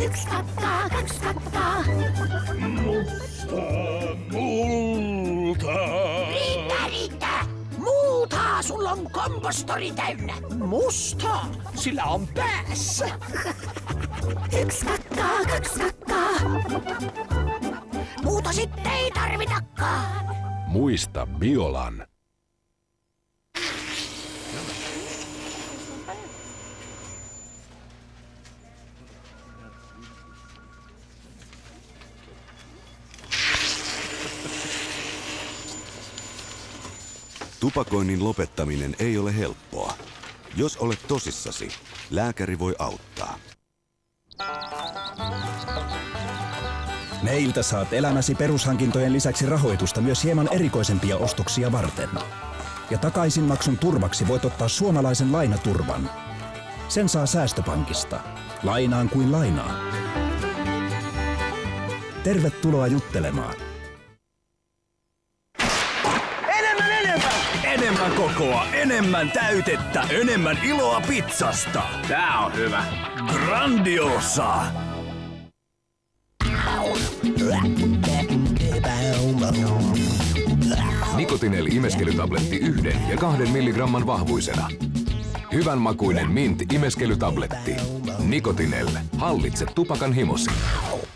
Yksi kakkaa, kaksi kakkaa. Multa. Riittää! Multaa, sulla on kompostori täynnä. Mustaa, sillä on päässä. Yksi kakkaa, kaksi kakkaa. Muuta sitten ei tarvitakaan. Muista Biolan. Tupakoinnin lopettaminen ei ole helppoa. Jos olet tosissasi, lääkäri voi auttaa. Meiltä saat elämäsi perushankintojen lisäksi rahoitusta myös hieman erikoisempia ostoksia varten. Ja takaisinmaksun turvaksi voit ottaa suomalaisen lainaturvan. Sen saa Säästöpankista. Lainaan kuin lainaa. Tervetuloa juttelemaan. Enemmän kokoa, enemmän täytettä, enemmän iloa pizzasta. Tää on hyvä. Grandiosa! Nicotinell imeskelytabletti 1 ja 2 milligramman vahvuisena. Hyvän makuinen mint imeskelytabletti. Nicotinell. Hallitse tupakan himosi.